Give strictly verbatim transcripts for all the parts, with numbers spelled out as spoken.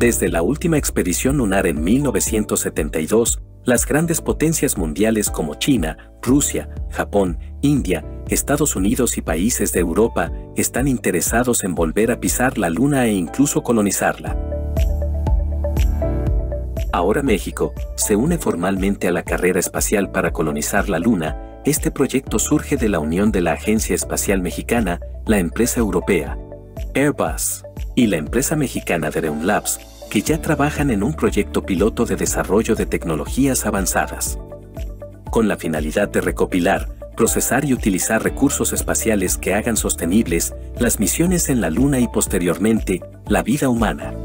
Desde la última expedición lunar en mil novecientos setenta y dos, las grandes potencias mundiales como China, Rusia, Japón, India, Estados Unidos y países de Europa están interesados en volver a pisar la Luna e incluso colonizarla. Ahora México se une formalmente a la carrera espacial para colonizar la Luna. Este proyecto surge de la unión de la Agencia Espacial Mexicana, la empresa europea Airbus y la empresa mexicana Dream Labs, que ya trabajan en un proyecto piloto de desarrollo de tecnologías avanzadas, con la finalidad de recopilar, procesar y utilizar recursos espaciales que hagan sostenibles las misiones en la Luna y posteriormente, la vida humana.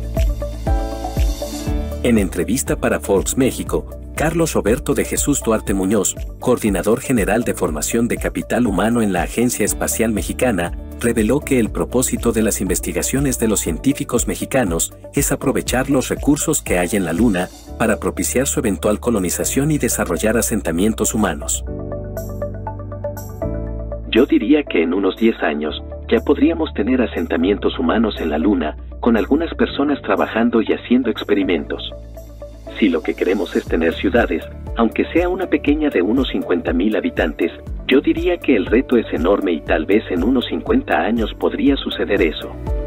En entrevista para Forbes México, Carlos Roberto de Jesús Duarte Muñoz, coordinador general de formación de capital humano en la Agencia Espacial Mexicana, reveló que el propósito de las investigaciones de los científicos mexicanos es aprovechar los recursos que hay en la Luna para propiciar su eventual colonización y desarrollar asentamientos humanos. Yo diría que en unos diez años ya podríamos tener asentamientos humanos en la Luna, con algunas personas trabajando y haciendo experimentos. Si lo que queremos es tener ciudades, aunque sea una pequeña de unos cincuenta mil habitantes, yo diría que el reto es enorme y tal vez en unos cincuenta años podría suceder eso.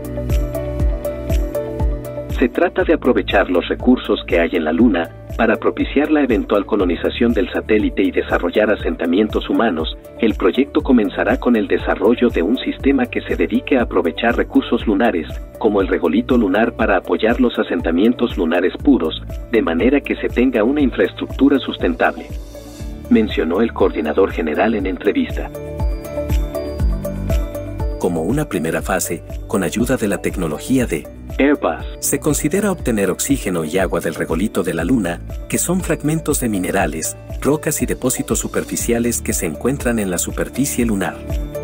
Se trata de aprovechar los recursos que hay en la Luna para propiciar la eventual colonización del satélite y desarrollar asentamientos humanos. El proyecto comenzará con el desarrollo de un sistema que se dedique a aprovechar recursos lunares, como el regolito lunar para apoyar los asentamientos lunares puros, de manera que se tenga una infraestructura sustentable, mencionó el coordinador general en entrevista. Como una primera fase, con ayuda de la tecnología de Airbus, se considera obtener oxígeno y agua del regolito de la Luna, que son fragmentos de minerales, rocas y depósitos superficiales que se encuentran en la superficie lunar.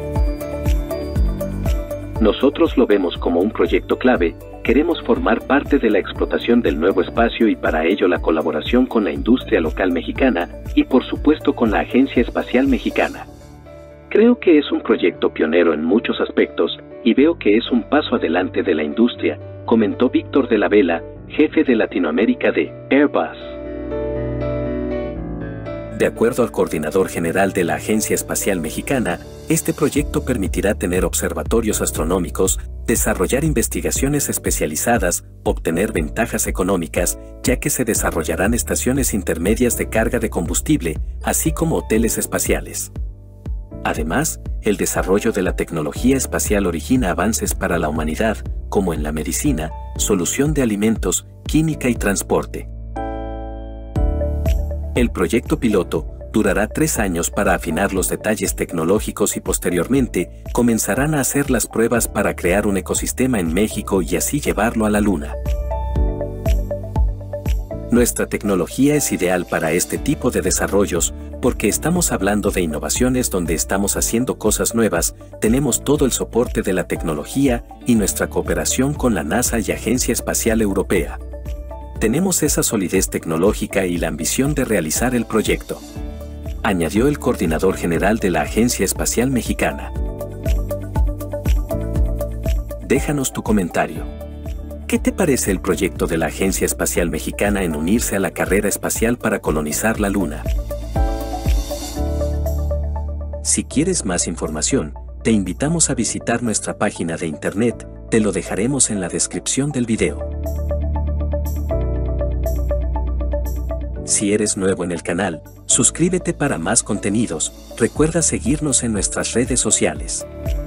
Nosotros lo vemos como un proyecto clave, queremos formar parte de la explotación del nuevo espacio y para ello la colaboración con la industria local mexicana y por supuesto con la Agencia Espacial Mexicana. Creo que es un proyecto pionero en muchos aspectos y veo que es un paso adelante de la industria, comentó Víctor de la Vela, jefe de Latinoamérica de Airbus. De acuerdo al coordinador general de la Agencia Espacial Mexicana, este proyecto permitirá tener observatorios astronómicos, desarrollar investigaciones especializadas, obtener ventajas económicas, ya que se desarrollarán estaciones intermedias de carga de combustible, así como hoteles espaciales. Además, el desarrollo de la tecnología espacial origina avances para la humanidad, como en la medicina, solución de alimentos, química y transporte. El proyecto piloto durará tres años para afinar los detalles tecnológicos y posteriormente comenzarán a hacer las pruebas para crear un ecosistema en México y así llevarlo a la Luna. Nuestra tecnología es ideal para este tipo de desarrollos porque estamos hablando de innovaciones donde estamos haciendo cosas nuevas, tenemos todo el soporte de la tecnología y nuestra cooperación con la NASA y Agencia Espacial Europea. Tenemos esa solidez tecnológica y la ambición de realizar el proyecto, añadió el coordinador general de la Agencia Espacial Mexicana. Déjanos tu comentario. ¿Qué te parece el proyecto de la Agencia Espacial Mexicana en unirse a la carrera espacial para colonizar la Luna? Si quieres más información, te invitamos a visitar nuestra página de internet, te lo dejaremos en la descripción del video. Si eres nuevo en el canal, suscríbete para más contenidos, recuerda seguirnos en nuestras redes sociales.